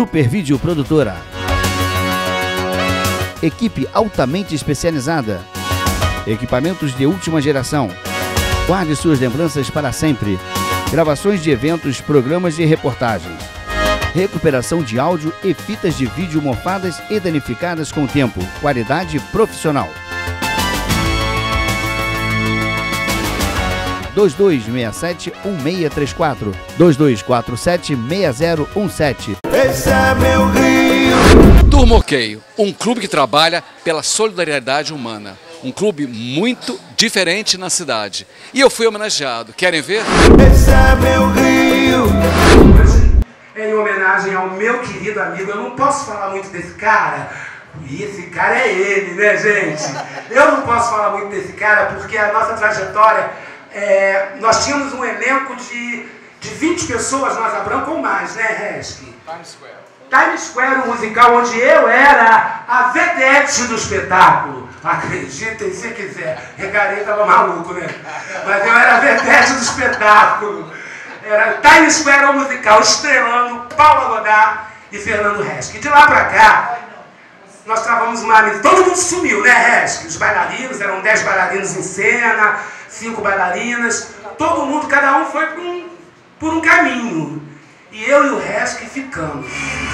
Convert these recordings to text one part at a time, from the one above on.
Super Vídeo Produtora. Equipe altamente especializada. Equipamentos de última geração. Guarde suas lembranças para sempre. Gravações de eventos, programas de reportagens. Recuperação de áudio e fitas de vídeo mofadas e danificadas com o tempo. Qualidade profissional. 2267-1634. 2247-6017. Esse é meu Rio. Turma OK, um clube que trabalha pela solidariedade humana. Um clube muito diferente na cidade. E eu fui homenageado. Querem ver? Esse é meu Rio. Em homenagem ao meu querido amigo, eu não posso falar muito desse cara. E esse cara é ele, né, gente? Eu não posso falar muito desse cara porque a nossa trajetória... nós tínhamos um elenco de 20 pessoas, nós Branco ou mais, né, Resk? Times Square, um musical onde eu era a vedete do espetáculo. Acreditem se quiser. Regarei estava maluco, né? Mas eu era a vedete do espetáculo. Era Times Square, um musical, estrelando Paula Godard e Fernando Resk. De lá pra cá, nós travamos uma amizade. Todo mundo sumiu, né, Resk? Os bailarinos, eram 10 bailarinos em cena, 5 bailarinas. Todo mundo, cada um foi por um caminho. E eu e o Resk ficamos.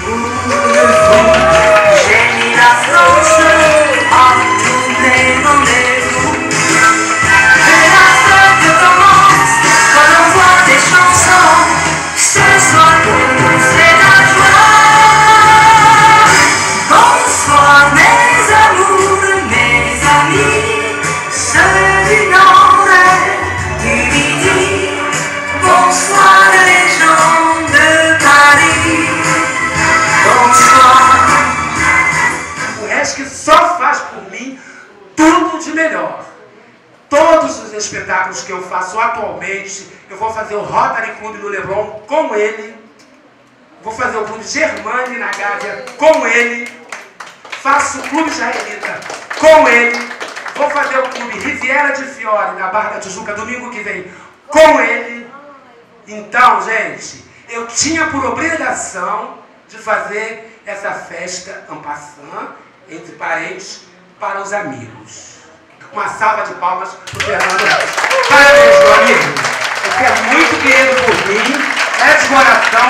Todos os espetáculos que eu faço atualmente, eu vou fazer o Rotary Clube do Leblon com ele, vou fazer o Clube Germani na Gávea com ele, faço o Clube Israelita com ele, vou fazer o Clube Riviera de Fiore na Barra da Tijuca domingo que vem com ele. Então, gente, eu tinha por obrigação de fazer essa festa en passant, entre parentes, para os amigos. Uma salva de palmas para o Fernando Resk. Parabéns, meu amigo. Você é muito querido por mim, é de coração,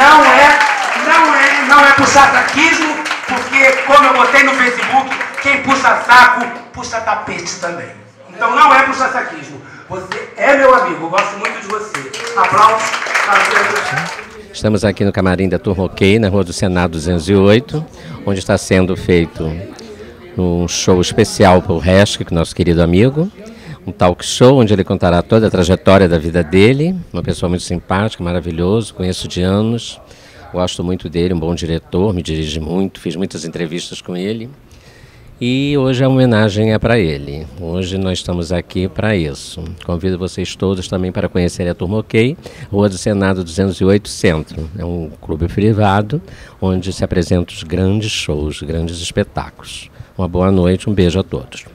não é puxar saquismo, porque, como eu botei no Facebook, quem puxa saco, puxa tapete também. Então não é puxar saquismo. Você é meu amigo, eu gosto muito de você. Aplausos para você. Estamos aqui no camarim da Turma OK, na Rua do Senado 208, onde está sendo feito um show especial para o Resk, que é nosso querido amigo, um talk show onde ele contará toda a trajetória da vida dele, uma pessoa muito simpática, maravilhoso, conheço de anos, gosto muito dele, um bom diretor, me dirige muito, fiz muitas entrevistas com ele e hoje a homenagem é para ele. Hoje nós estamos aqui para isso. Convido vocês todos também para conhecerem a Turma OK, Rua do Senado 208 Centro. É um clube privado onde se apresentam os grandes shows, grandes espetáculos. Uma boa noite, um beijo a todos.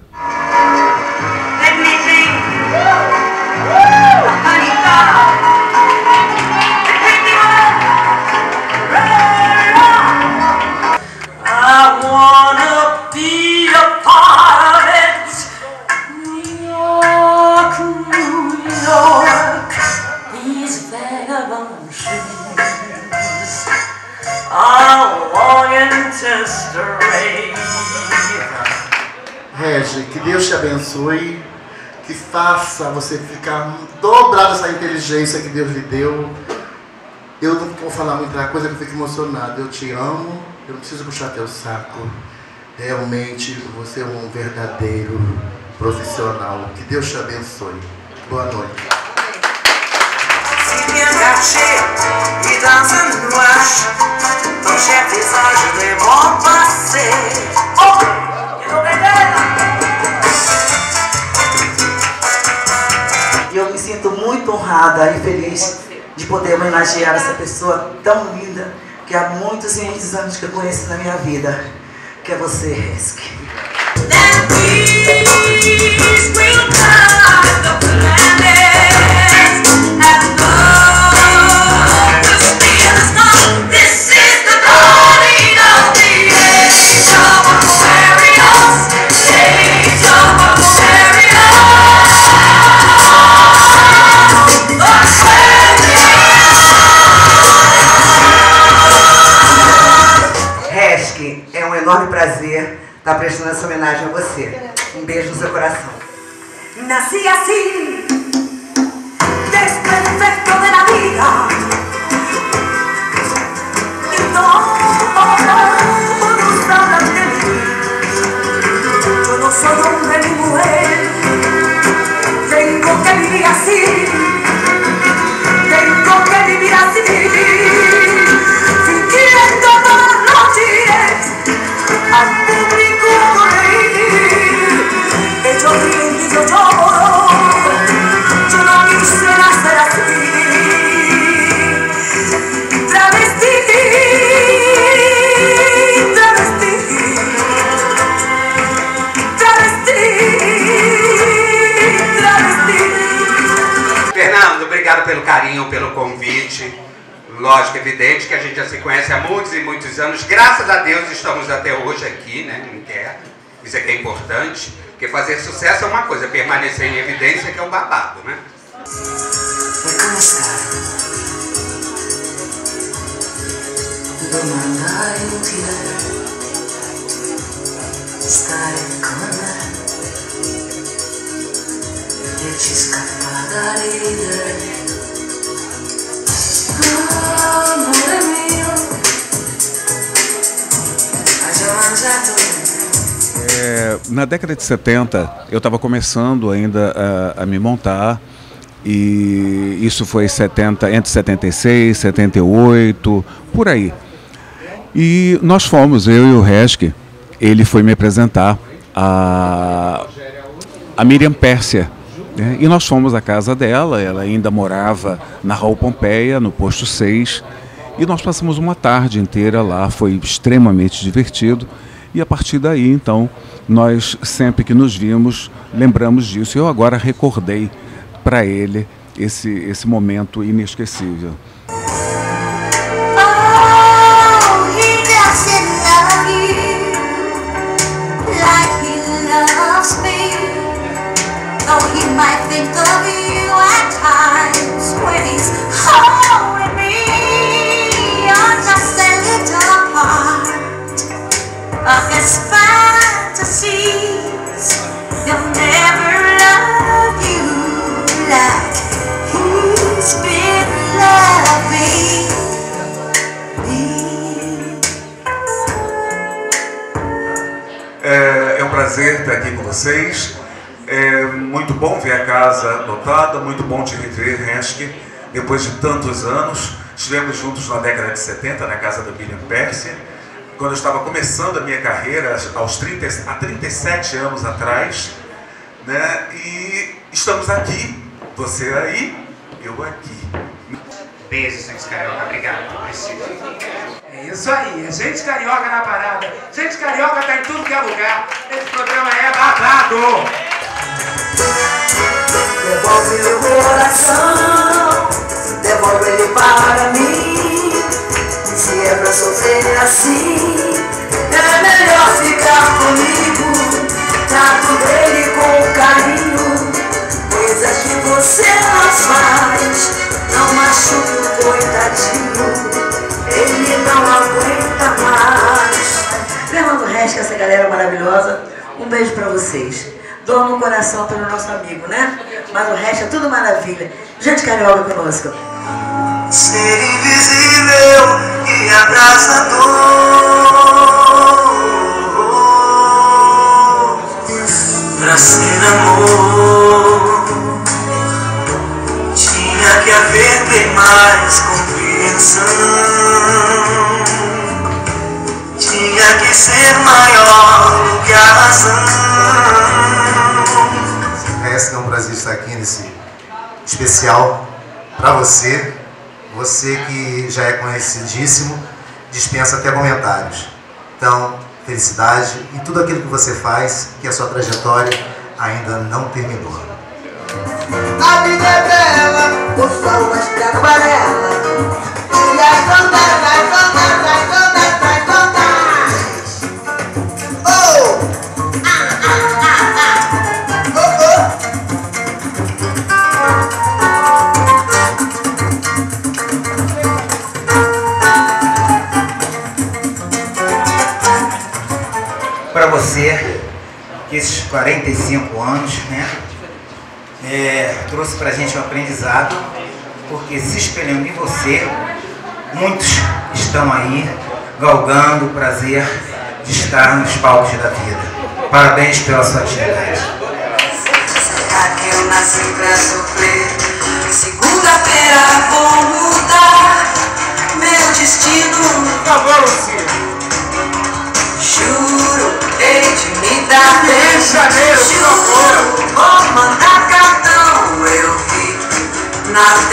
Regi, que Deus te abençoe, que faça você ficar dobrado essa inteligência que Deus lhe deu. Eu não vou falar muita coisa, porque eu fico emocionado. Eu te amo, eu não preciso puxar teu saco. Realmente, você é um verdadeiro profissional. Que Deus te abençoe. Boa noite. E eu me sinto muito honrada e feliz de poder homenagear essa pessoa tão linda que há muitos e muitos anos que eu conheço na minha vida, que é você, Resk. This is the enorme prazer estar prestando essa homenagem a você. Um beijo no seu coração. Nací así, desperfecto de la vida, y todos hablan de mí. Yo no soy hombre ni mujer, tengo que vivir así, tengo que vivir así, fingiendo todas las noches al público reír. Ellos ríen y yo lloro, yo no quisiera ser así. Travesti, travesti, travesti, travesti. Fernando, obrigado pelo carinho, pelo convite. Lógico, evidente que a gente já se conhece há muitos e muitos anos. Graças a Deus estamos até hoje aqui, né? Não quer. Isso aqui é importante. Porque fazer sucesso é uma coisa, permanecer em evidência que é um babado, né? Vai começar. Domanda è inutile stare con me e ci scappa da ridere. Amore mio, hai già mangiato? Na década de 70, eu estava começando ainda a me montar, e isso foi entre 76, 78, por aí. E nós fomos, eu e o Resch, ele foi me apresentar a Miriam Pérsia, né? E nós fomos à casa dela, ela ainda morava na Rua Pompeia, no posto 6, e nós passamos uma tarde inteira lá, foi extremamente divertido. E a partir daí, então, nós sempre que nos vimos, lembramos disso. Eu agora recordei para ele esse momento inesquecível. Of his fantasies, he'll never love you like he's been loving me. É um prazer estar aqui com vocês. É muito bom ver a casa lotada, muito bom te rever, Resch, depois de tantos anos. Estivemos juntos na década de 70, na casa da Miriam Pérsia, quando eu estava começando a minha carreira, há 37 anos atrás, né? E estamos aqui, você aí, eu aqui. Beijo, gente carioca, obrigado, preciso. É isso aí, é gente carioca na parada. Gente carioca tá em tudo que é lugar. Esse programa é babado. Devolve meu coração, devolve ele para mim. Se é pra sofrer assim, é melhor ficar comigo. Trato dele com carinho, coisas que você não faz. Não machuque o coitadinho, ele não aguenta mais. Fernando Resch, essa galera maravilhosa, um beijo pra vocês. Dor no coração pelo nosso amigo, né? Mas o resto é tudo maravilha. Gente carioca conosco. Ser invisível e abraçador, pra ser amor, tinha que haver bem mais compreensão, tinha que ser maior do que a razão. Resch, é um prazer estar aqui nesse especial para você. Você que já é conhecidíssimo, dispensa até comentários. Então, felicidade em tudo aquilo que você faz, que a sua trajetória ainda não terminou. A vida é bela, o sol vai estar amarela, e as ondas, que esses 45 anos, né, trouxe pra gente um aprendizado, porque se espelhando em você, muitos estão aí galgando o prazer de estar nos palcos da vida. Parabéns pela sua atividade. Aqui eu nasci pra sofrer. Segunda-feira vou mudar meu destino. Juro, hei de me dar bem. Juro, vou mandar cartão. Eu vi na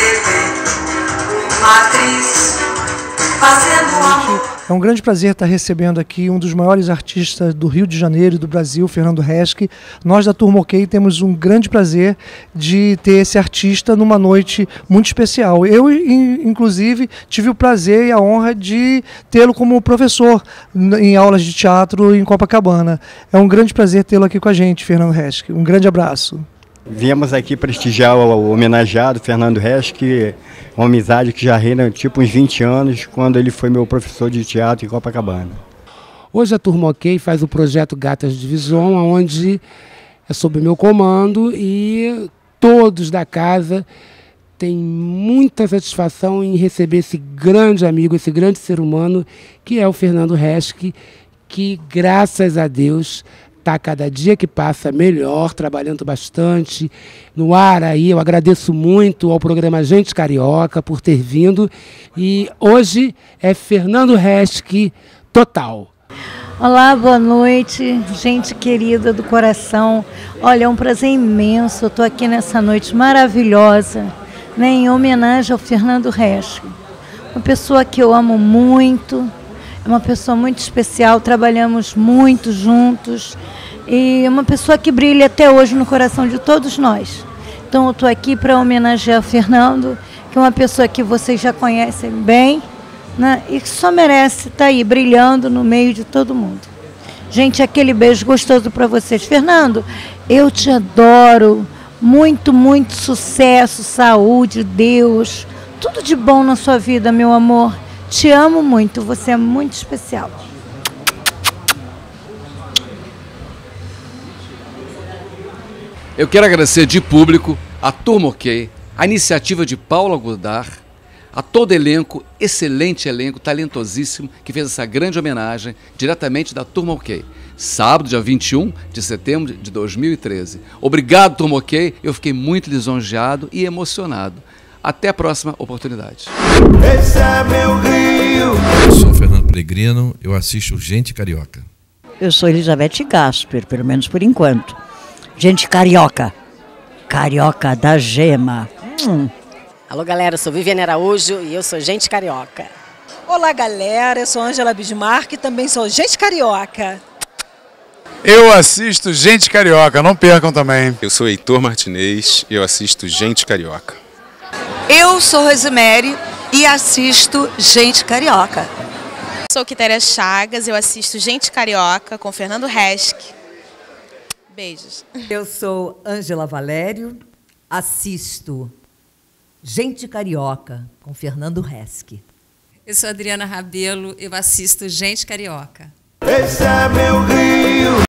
TV uma atriz fazendo amor. É um grande prazer estar recebendo aqui um dos maiores artistas do Rio de Janeiro e do Brasil, Fernando Reschke. Nós da Turma OK temos um grande prazer de ter esse artista numa noite muito especial. Eu, inclusive, tive o prazer e a honra de tê-lo como professor em aulas de teatro em Copacabana. É um grande prazer tê-lo aqui com a gente, Fernando Reschke. Um grande abraço. Viemos aqui prestigiar o homenageado Fernando Reschke, uma amizade que já reina tipo uns 20 anos, quando ele foi meu professor de teatro em Copacabana. Hoje a Turma OK faz o projeto Gatas de Vison, onde é sob meu comando e todos da casa têm muita satisfação em receber esse grande amigo, esse grande ser humano que é o Fernando Reschke, que graças a Deus está cada dia que passa melhor, trabalhando bastante no ar aí. Eu agradeço muito ao programa Gente Carioca por ter vindo. E hoje é Fernando Reschke total. Olá, boa noite, gente querida do coração. Olha, é um prazer imenso. Eu estou aqui nessa noite maravilhosa, né, em homenagem ao Fernando Reschke. Uma pessoa que eu amo muito. É uma pessoa muito especial, trabalhamos muito juntos e é uma pessoa que brilha até hoje no coração de todos nós. Então eu estou aqui para homenagear o Fernando, que é uma pessoa que vocês já conhecem bem, né, e que só merece estar aí brilhando no meio de todo mundo. Gente, aquele beijo gostoso para vocês. Fernando, eu te adoro, muito, muito sucesso, saúde, Deus, tudo de bom na sua vida, meu amor. Te amo muito, você é muito especial. Eu quero agradecer de público a Turma OK, a iniciativa de Paula Godard, a todo elenco, excelente elenco, talentosíssimo, que fez essa grande homenagem diretamente da Turma OK. Sábado, dia 21 de setembro de 2013. Obrigado, Turma OK, eu fiquei muito lisonjeado e emocionado. Até a próxima oportunidade. Esse é meu Rio. Eu sou Fernando Pellegrino, eu assisto Gente Carioca. Eu sou Elizabeth Gasper, pelo menos por enquanto. Gente Carioca. Carioca da Gema. Alô, galera, eu sou Viviane Araújo e eu sou Gente Carioca. Olá, galera, eu sou Ângela Bismarck e também sou Gente Carioca. Eu assisto Gente Carioca, não percam também. Eu sou Heitor Martinez e eu assisto Gente Carioca. Eu sou Rosemary e assisto Gente Carioca. Sou Quitéria Chagas, eu assisto Gente Carioca com Fernando Reschke. Beijos. Eu sou Ângela Valério, assisto Gente Carioca com Fernando Reschke. Eu sou Adriana Rabelo, eu assisto Gente Carioca. Esse é meu Rio.